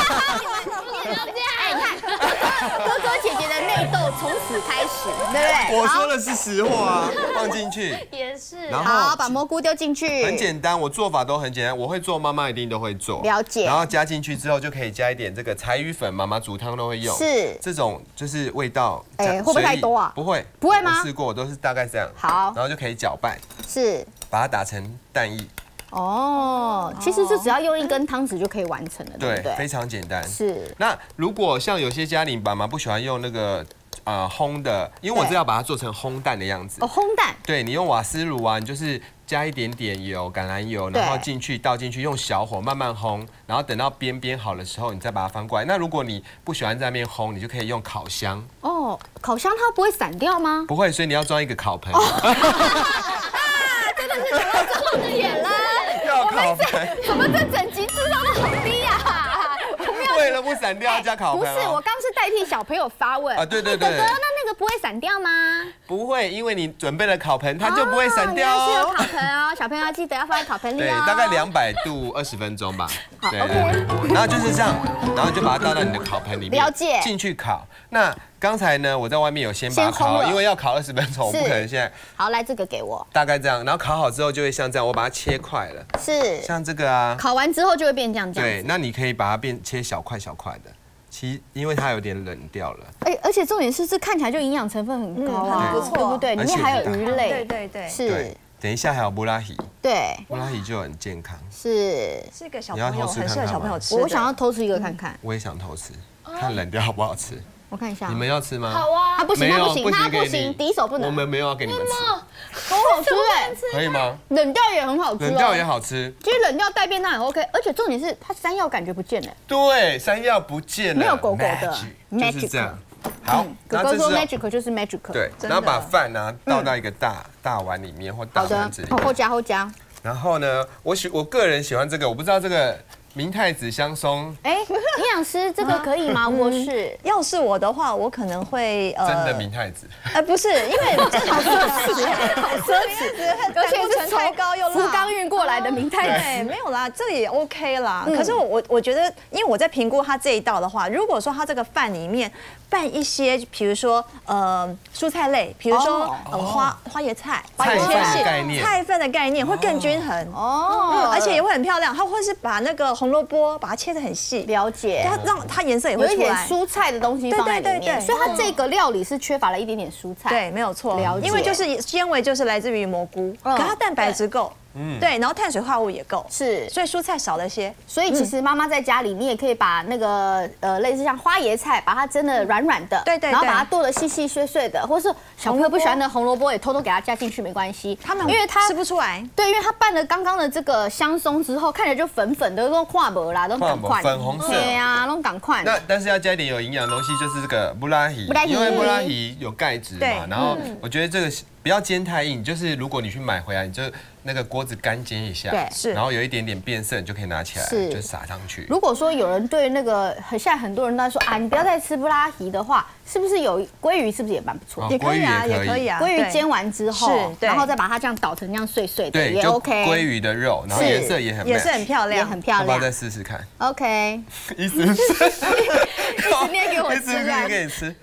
哥哥姐姐的内斗从此开始，对不对？ 我说的是实话啊，放进去也是。 然后好，把蘑菇丢进去。 很简单，我做法都很简单，我会做，妈妈一定都会做。 了解。 然后加进去之后，就可以加一点这个柴鱼粉，妈妈煮汤都会用。 是。 这种就是味道， 哎，会不会太多啊？ 不会。 不会吗？ 我试过，我都是大概这样。 好。 然后就可以搅拌。 是。 把它打成蛋液。 哦，其实就只要用一根汤匙就可以完成了，对不对？ 非常简单。 是。 那如果像有些家里妈妈不喜欢用那个呃烘的，因为我是要把它做成烘蛋的样子。 哦，烘蛋。 对，你用瓦斯炉啊，你就是加一点点油，橄榄油，然后进去倒进去，用小火慢慢烘，然后等到边边好的时候，你再把它翻过来。那如果你不喜欢在那边烘，你就可以用烤箱。 哦，烤箱它不会散掉吗？ 不会，所以你要装一个烤盆。 真的是讲到这么远了。 要烤盆？ 怎么这整集智商都好低呀？ 为了不散掉加烤盆。 不是，我刚是代替小朋友发问啊，对对对。 哥哥，那那个不会散掉吗？ 不会，因为你准备了烤盆，它就不会散掉哦。 是有烤盆哦，小朋友要记得要放在烤盆里哦。 对，大概两百度二十分钟吧。 好 ，OK。 然后就是这样，然后你就把它倒到你的烤盆里面， 了解。 进去烤。那刚才呢，我在外面有先把它烤好，因为要烤二十分钟，我不可能现在。 好，来这个给我。 大概这样，然后烤好之后就会像这样，我把它切块了。 是。 像这个啊。 烤完之后就会变这样这样。 对，那你可以把它变切小块小块的。其因为它有点冷掉了。 哎，而且重点是这看起来就营养成分很高啊， 不错， 对不对？里面还有鱼类。 对对对。 是。 等一下还有布拉希。 对。 布拉希就很健康。 是。 是一个小朋友很适合小朋友吃。 我想要偷吃一个看看。 我也想偷吃，看冷掉好不好吃。 我看一下， 你们要吃吗？ 好啊， 他不行，他不行，他不行，敌手不能。 我们没有要给你们吃， 很好吃哎， 可以吗？ 冷掉也很好吃， 冷掉也好吃。 其实冷掉带便当很 OK， 而且重点是它山药感觉不见了。 对，山药不见了， 没有狗狗的 magic， 就是这样。好， 哥哥说 magic 就是 magic。 对，然后把饭呢倒到一个大大碗里面或大碗子里。 后加后加。 然后呢，我喜我个人喜欢这个，我不知道这个。明太子香松， 哎，营养师这个可以吗？我是， 要是我的话，我可能会呃，真的明太子， 呃，不是，因为好奢侈，好奢侈， 而且是太高又辣， 福冈运过来的明太子， 对，没有啦，这个也 OK 啦。可是我我觉得，因为我在评估它这一道的话，如果说它这个饭里面拌一些，比如说呃蔬菜类，比如说呃花花椰菜， 菜饭的概念， 菜饭的概念会更均衡哦，而且也会很漂亮。它会是把那个红萝卜把它切得很细， 了解， 它让它颜色也会出来， 有一点蔬菜的东西放在里面，所以它这个料理是缺乏了一点点蔬菜， 对，没有错， 了解， 因为就是纤维就是来自于蘑菇，可它蛋白质够。嗯，对，然后碳水化合物也够， 是， 所以蔬菜少了些。 所以其实妈妈在家里，你也可以把那个呃类似像花椰菜，把它蒸的软软的， 对对， 然后把它剁的细细碎碎的，或是小朋友不喜欢的红萝卜也偷偷给它加进去没关系。 他们因为它吃不出来， 对，因为它拌了刚刚的这个香松之后，看起来就粉粉的，都跨薄啦，都赶快， 粉红色， 对呀，都赶快。 那但是要加一点有营养的东西，就是这个布拉希，因为布拉希有钙质嘛，然后我觉得这个不要煎太硬，就是如果你去买回来，你就那个锅子干煎一下， 对， 是，然后有一点点变色，你就可以拿起来，就撒上去。 如果说有人对那个很现在很多人都在说啊，你不要再吃布拉希的话，是不是有鲑鱼？是不是也蛮不错？ 也可以啊，也可以啊。 鲑鱼煎完之后，然后再把它这样捣成这样碎碎的，也 OK。 鲑鱼的肉，然后颜色也很也是很漂亮， 也很漂亮。 要不要再试试看 ？OK。 意思是， 一直捏给我吃， 一直给你吃。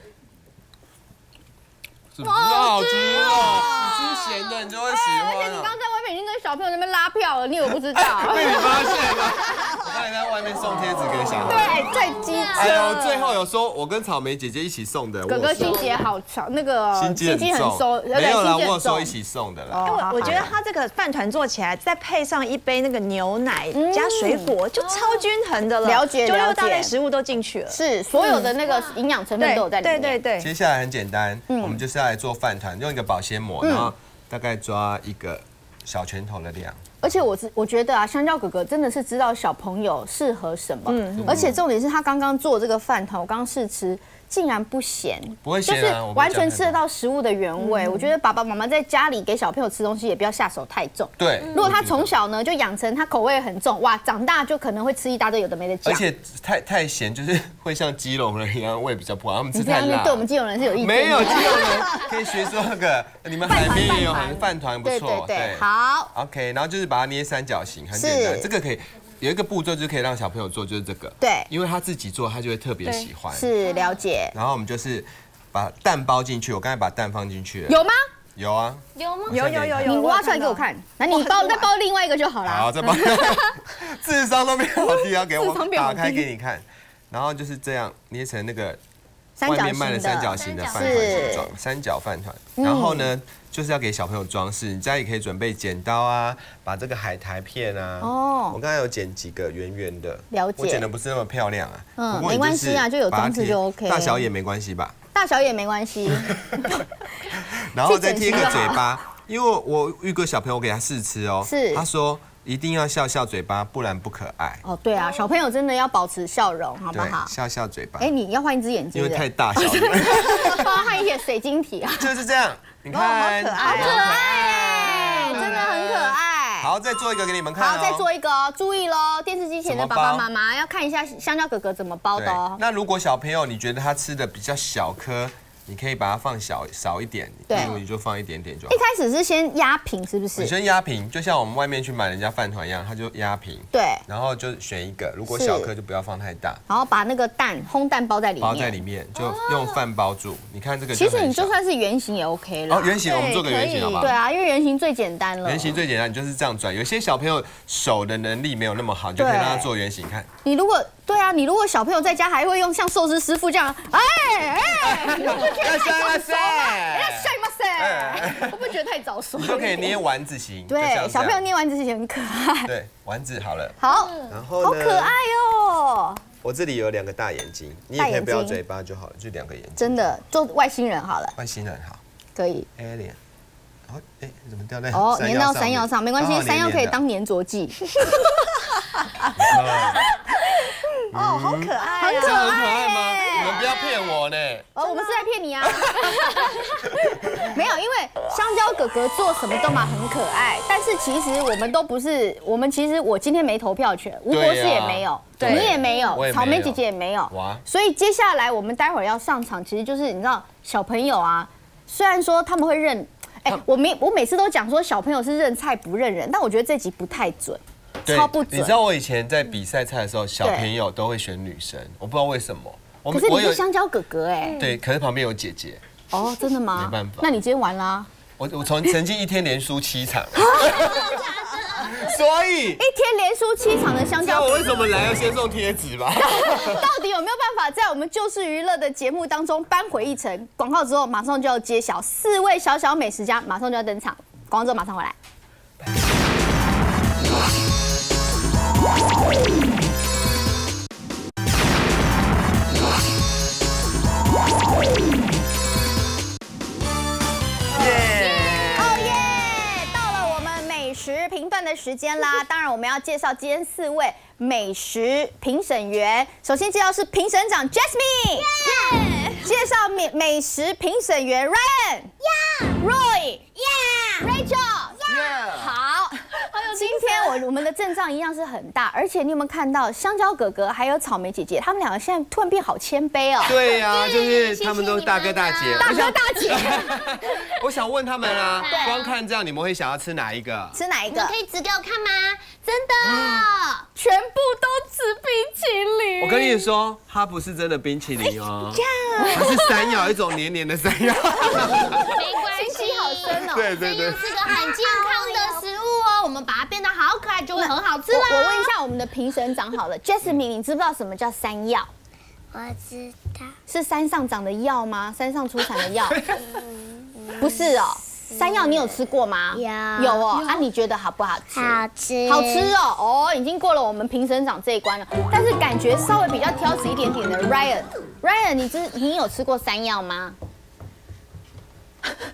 是不是好吃哦？你吃咸的，你就会喜欢。 而且你刚在外面已经跟小朋友那边拉票了，你以为不知道？ 被你发现了。我刚才在外面送贴纸给小孩。 对，最机智。 哎呦，最后有说我跟草莓姐姐一起送的。 哥哥心结好长，那个心机很重。没有啦，我有说一起送的啦。 我我觉得它这个饭团做起来，再配上一杯那个牛奶加水果，就超均衡的了。 了解， 就六大类食物都进去了。 是，所有的那个营养成分都有在里面。 对对对。 接下来很简单，我们就是要来做饭团，用一个保鲜膜，然后大概抓一个小拳头的量。 而且我是我觉得啊，香蕉哥哥真的是知道小朋友适合什么，嗯，而且重点是他刚刚做这个饭团，我刚刚试吃， 竟然不咸， 不会咸啊， 就是完全吃得到食物的原味。我觉得爸爸妈妈在家里给小朋友吃东西也不要下手太重。 对， 如果他从小呢就养成他口味很重，哇，长大就可能会吃一大堆有的没的酱。 而且太太咸就是会像基隆人一样胃比较不好，他们吃太辣。 对我们基隆人是有意见的。 没有基隆人可以学说那个，你们海边也有饭团不错。 对对对，好。 OK， 然后就是把它捏三角形，很简单，这个可以。有一个步骤就可以让小朋友做，就是这个。 对， 因为他自己做，他就会特别喜欢。 是，了解。 然后我们就是把蛋包进去，我刚才把蛋放进去了。 有吗？ 有啊。 有吗？ 有有有有。 你挖出来给我看，那你包再包另外一个就好了。 好，再包。智商都没有低，要给我打开给你看。然后就是这样捏成那个外面卖的三角形的饭团形状，三角饭团。然后呢？就是要给小朋友装饰，你家里可以准备剪刀啊，把这个海苔片啊，哦，我刚才有剪几个圆圆的， 了解， 我剪的不是那么漂亮啊， 嗯，没关系啊，就有装饰就 OK， 大小也没关系吧？ 大小也没关系， 然后再贴个嘴巴，因为我遇过小朋友，我给他试吃哦， 是， 他说一定要笑笑嘴巴，不然不可爱。 哦，对啊，小朋友真的要保持笑容，好不好？ 笑笑嘴巴。 哎，你要换一只眼睛， 因为太大小了， 帮他换一些水晶体啊， 就是这样。你看， 好可爱，真的很可爱。 好，再做一个给你们看。 好，再做一个哦，注意喽，电视机前的爸爸妈妈要看一下香蕉哥哥怎么包的哦。 那如果小朋友你觉得他吃的比较小颗，你可以把它放小少一点，例如你就放一点点就好。 一开始是先压平，是不是？ 你先压平，就像我们外面去买人家饭团一样，它就压平。 对。 然后就选一个，如果小颗就不要放太大。 然后把那个蛋烘蛋包在里面。 包在里面，就用饭包住。你看这个。 其实你就算是圆形也 OK 了。 哦，圆形我们做个圆形好不好？ 对啊，因为圆形最简单了。 圆形最简单，你就是这样转。有些小朋友手的能力没有那么好，你就可以让他做圆形看。 你如果对啊，你如果小朋友在家还会用像寿司师傅这样，哎哎，你不觉得太早熟吗？哎，晒吗塞？我不觉得太早熟。 你就可以捏丸子形。 对，小朋友捏丸子形很可爱。 对，丸子好了。 好， 然后好可爱哦。 我这里有两个大眼睛，你也可以不要嘴巴就好了，就两个眼睛。 真的，做外星人好了。 外星人好。 可以。 Alien。哦，哎，怎么掉在？ 哦，粘到山药上，没关系，山药可以当粘着剂。 哦，好可爱， 很可爱吗？你们不要骗我呢！ 哦，我们是在骗你啊！没有，因为香蕉哥哥做什么都嘛很可爱，但是其实我们都不是，我们其实我今天没投票权，吴博士也没有，你也没有，草莓姐姐也没有，所以接下来我们待会儿要上场，其实就是你知道小朋友啊，虽然说他们会认，哎，我每我每次都讲说小朋友是认菜不认人，但我觉得这集不太准。超不准！ 你知道我以前在比赛菜的时候，小朋友都会选女生，我不知道为什么。 可是你是香蕉哥哥哎。 对，可是旁边有姐姐。 哦，真的吗？ 没办法。 那你今天完啦？ 我我从曾经一天连输七场。所以一天连输七场的香蕉， 我为什么来要先送贴纸吧？ 到底有没有办法在我们就是娱乐的节目当中扳回一城？广告之后马上就要揭晓，四位小小美食家马上就要登场，广告之后马上回来。评断的时间啦，当然我们要介绍今天四位美食评审员。首先介绍是评审长 Jasmine， yeah. 介绍美美食评审员 Ryan，yeah. Roy，yeah. Rachel，yeah. 好。今天我我们的阵仗一样是很大，而且你有没有看到香蕉哥哥还有草莓姐姐，他们两个现在突然变好谦卑哦。 对呀、啊，就是他们都是大哥大姐。 大哥大姐。 我想问他们啊，光看这样你们会想要吃哪一个？ 吃哪一个？ 你可以指给我看吗？真的， 嗯、全部都吃冰淇淋。 我跟你说，它不是真的冰淇淋哦，它是山药，一种黏黏的山药。 没关系， 心机好深哦。 对对对， 是个很健康的食物哦。我们把它变得好可爱，就会很好吃啦。 我, 我问一下我们的评审长好了 ，Jasmine， 你知不知道什么叫山药？ 我知道。 是山上长的药吗？山上出产的药？不是哦。山药你有吃过吗？ 有有哦，啊，你觉得好不好吃？ 好吃， 好吃哦，哦，已经过了我们评审长这一关了。但是感觉稍微比较挑食一点点的 Ryan，Ryan， 你知你有吃过山药吗？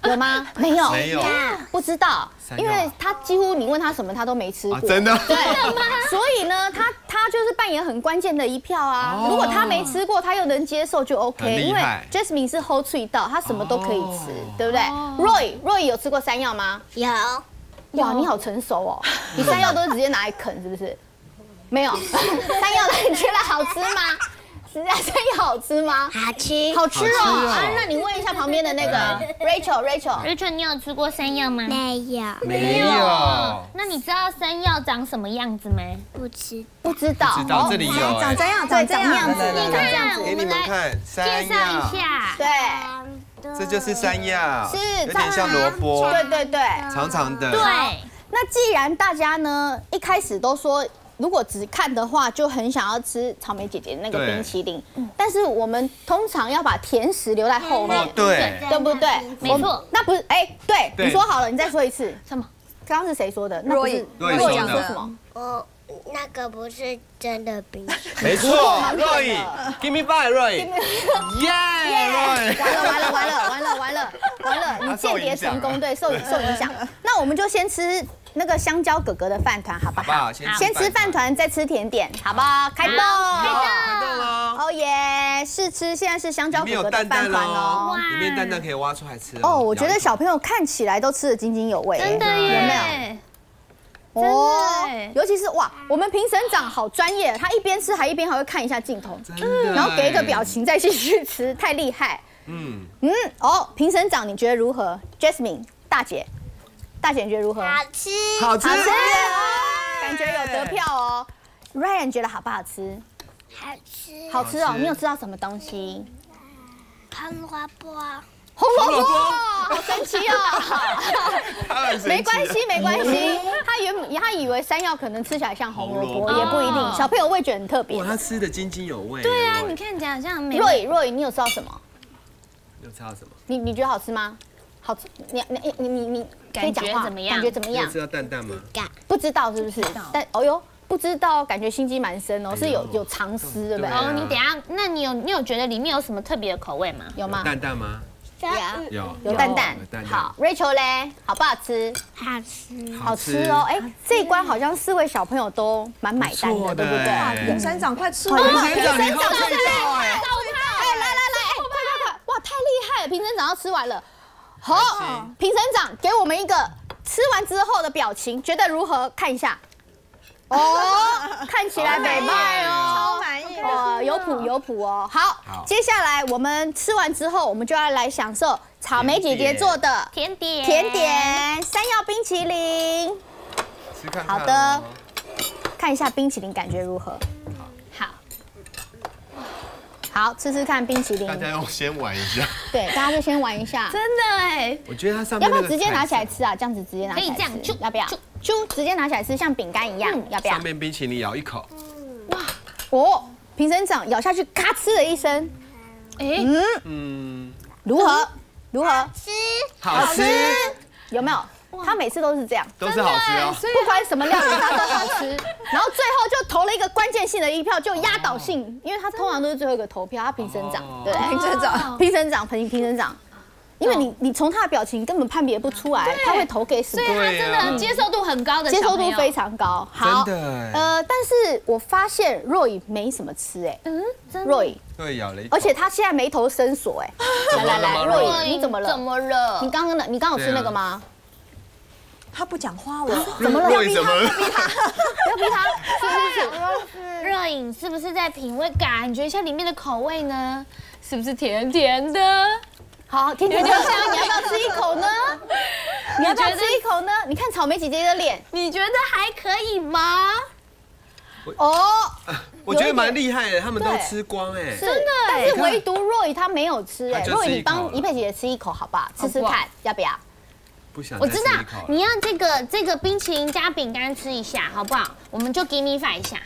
有吗？没有， 没有， 不知道， 山药因为他几乎你问他什么，他都没吃过。 啊真的对，所以呢，他他就是扮演很关键的一票啊。 哦如果他没吃过，他又能接受就 OK， 很厉因为害 Jasmine 是 hold 脆到，他什么都可以吃，对不对哦 ？Roy Roy 有吃过山药吗？ 有。 哇，你好成熟哦！你山药都是直接拿来啃，是不是？没有，山药你觉得好吃吗？山药好吃吗？ 好吃， 好吃哦！啊，那你问一下旁边的那个 Rachel Rachel Rachel， 你有吃过山药吗？ 没有， 没有。 那你知道山药长什么样子吗？ 不吃， 不知道。 知道这里有， 长这样， 对， 长这样长那样子， 来来长这样子。 给你们看山介绍一药， 下。 对， 这就是山药， 是有点像萝卜， 对对对。 长长的。 对， 那既然大家呢一开始都说，如果只看的话，就很想要吃草莓姐姐的那个对冰淇淋，但是我们通常要把甜食留在后面哦，，对， 对不对？ 没错我那不是哎，对， 对你说好了，你再说一次。 什么？ 刚刚是谁说的？那不是若隐若隐说的说什么？ 我那个不是真的冰淇淋。 没错，Roy， give me five，Roy，耶，Roy， 完了完了完了完了完了完了！你间谍成功，对，受受影响。那我们就先吃那个香蕉哥哥的饭团，好不好？ 好不好？先先吃饭团，再吃甜点，好不好？开动！ 开动喽！ 哦耶！试吃，现在是香蕉里面有哥哥的饭蛋蛋团哦哦。，里面蛋蛋可以挖出来吃哦，我觉得咬一口小朋友看起来都吃得津津有味， 真的有没有？ 耶！ 哦真的耶尤其是哇，我们评审长好专业，他一边吃还一边还会看一下镜头， 真的然后给一个表情再继续吃，太厉害。 嗯， 嗯，哦，评审长你觉得如何 ？Jasmine 大姐，大姐你觉得如何？ 好吃， 好吃好吃，感觉有得票哦。Ryan 觉得好不好吃？ 好吃， 好吃哦， 好吃你有吃到什么东西？ 红萝卜， 红萝卜，好神奇哦！没关系，没关系。他原他以为山药可能吃起来像红萝卜， 红萝卜也不一定。小朋友味觉很特别哇，。他吃的津津有味。 对啊， Roy 你看起来好像没。 Roy Roy，你有吃到什么？ 有吃到什么？ 你你觉得好吃吗？好吃，你你你你你可以讲话感觉怎么样感觉怎么样有？吃到蛋蛋吗？ 不知道是不是？但哦哟，不知道，感觉心机蛮深哦，是有有藏私，对不对？ 对啊哦，你等一下，那你有你有觉得里面有什么特别的口味吗？ 有吗？ 蛋蛋吗？有有蛋蛋有蛋。蛋好，Rachel 嘞，好不好吃？ 好吃， 好吃哦。哎，这一关好像四位小朋友都蛮买单的， 不错的对不对？ 哎评审长快吃好了， 评审长，你好评审长脆弱哎！ 哎，来来来，哎，快快快！哇，太厉害了！评审长要吃完了。好，评审长给我们一个吃完之后的表情，觉得如何？看一下。哦，看起来美卖哦， 超满意哦，有谱有谱哦。好，接下来我们吃完之后，我们就要来享受草莓姐姐做的甜点， 甜点山药冰淇淋。 吃看看好的，看一下冰淇淋感觉如何？ 好， 好，吃吃看冰淇淋大。家要先玩一下。 对，大家就先玩一下。 真的哎， 我觉得它上要面那个不要直接拿起来彩吃啊？这样子直接拿起来吃， 可以这样啾要不要？啾，直接拿起来吃，像饼干一样，要不要色上？面冰淇淋咬一口， 哦，评审长咬下去，咔哧的一声， 哎， 嗯， 嗯， 如何？如何？ 吃， 好吃， 有没有？他每次都是这样， 都是好吃哦。 不管什么料理他都好吃，然后最后就投了一个关键性的一票，就压倒性，因为他通常都是最后一个投票，他评审长，对， 评审长， 评审长，评评审长。因为你你从他的表情根本判别不出来，他会投给什么？ 所以他真的接受度很高的接小朋友， 受度非常高。好， 真的哎呃，但是我发现 Roy 没什么吃哎嗯，真的。 ，Roy， 对，咬了一口而且他现在眉头深锁哎。来来来，Roy，你怎么了？ 怎么了？ 你刚刚的你刚刚有吃那个吗？ 他不讲话了， 怎么了？ Roy 怎么了？ 不要逼他，是不是？ 热饮是不是在品味感觉一下里面的口味呢？是不是甜甜的？ 好，甜甜香香，你要不要吃一口呢？你要不要吃一口呢？你看草莓姐姐的脸， 你觉得还可以吗？ 哦， 我觉得蛮厉害的，他们都吃光哎。 真的，但是唯独 Roy 他没有吃哎他就吃 ，Roy 你一口了帮一佩姐姐吃一口好不好？吃吃好不看，要不要？ 不想我知道再吃一口了你要这个这个冰淇淋加饼干吃一下，好不好？我们就 give me five 一下。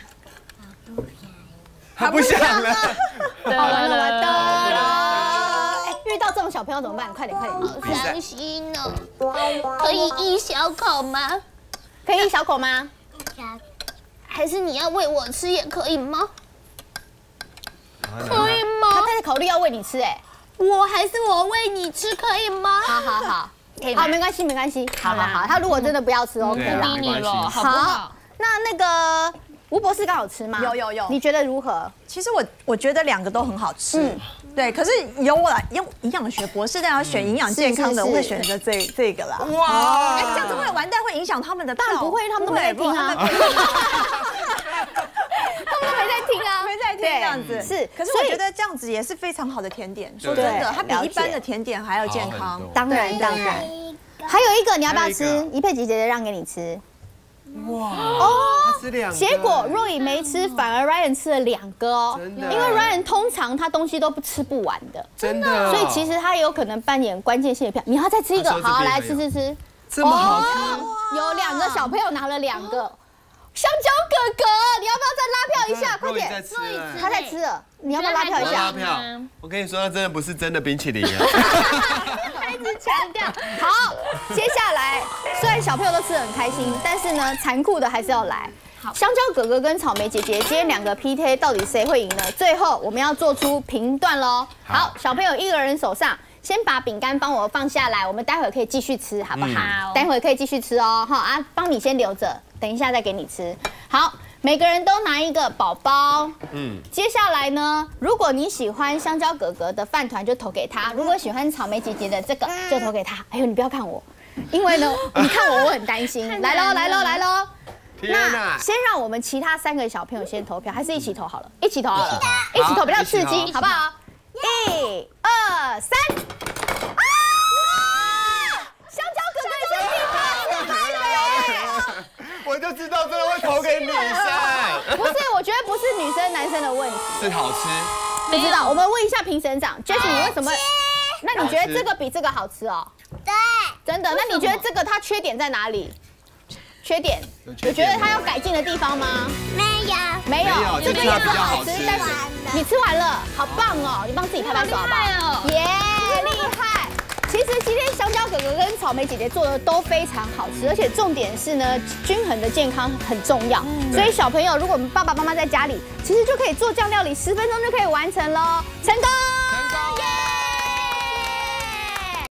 他不想了。 完了完了！哎，遇到这种小朋友怎么办？快点快点！ 好伤心哦，可以一小口吗？ 可以一小口吗？ 还是你要喂我吃也可以吗？ 可可以吗？ 他在考虑要喂你吃哎。 我还是我喂你吃，可以吗？ 好好好， 可以吗好，没关系没关系，好好好，他如果真的不要吃 OK 啦， 逼你了，好不好好？ 那那个吴博士刚好吃吗？ 有有有， 你觉得如何？ 其实我我觉得两个都很好吃，嗯，对。可是由我来用营养学博士，但要选营养健康的，我会选择这这个啦。哇，哎，这样子会完蛋，会影响他们的票。 当然不会，他们都没在听啊。他们都没在听啊， 没在听这样子。 是， 可是我觉得这样子也是非常好的甜点。说真的，它比一般的甜点还要健康。 当然当然。还有一个你要不要吃？一佩姐姐让给你吃。哇哦！结果若以没吃，反而 Ryan 吃了两个哦。真的，因为 Ryan 通常他东西都不吃不完的， 真的。 所以其实他有可能扮演关键性的票。你要再吃一个，好，来吃吃吃。 这么好吃， 有两个小朋友拿了两个。香蕉哥哥，你要不要再拉票一下？快点！他在吃了，你要不要拉票一下？ 拉票！我跟你说，那真的不是真的冰淇淋啊！ 他一直强调。好，接下来虽然小朋友都吃得很开心，但是呢，残酷的还是要来。香蕉哥哥跟草莓姐姐今天两个 P K， 到底谁会赢呢？最后我们要做出评断喽。好，小朋友一个人手上。先把饼干帮我放下来，我们待会可以继续吃，好不好？嗯、待会可以继续吃哦，哈啊，帮你先留着，等一下再给你吃。好，每个人都拿一个宝宝。嗯，接下来呢，如果你喜欢香蕉哥哥的饭团，就投给他；如果喜欢草莓姐姐的这个，就投给他。哎呦，你不要看我，因为呢，你看我，我很担心。来喽，来喽，来喽！那先让我们其他三个小朋友先投票，还是一起投好了？一起投好了，一起投比较刺激，好不好？一二三！啊！香蕉哥哥是第八次拍的， 我就知道真的会投给女生。 不是，我觉得不是女生男生的问题， 是好吃。 不知道，我们问一下评审长 ，Jessie， 你为什么？那你觉得这个比这个好吃哦？ 对， 真的。那你觉得这个它缺点在哪里？缺点？有觉得它要改进的地方吗？ 没有， 没有，这个也很好吃，但是你吃完了，好棒哦！你帮自己拍拍手好不好？耶，厉害！其实今天香蕉哥哥跟草莓姐姐做的都非常好吃，而且重点是呢，均衡的健康很重要。所以小朋友，如果我们爸爸妈妈在家里，其实就可以做酱料理，十分钟就可以完成喽，成功！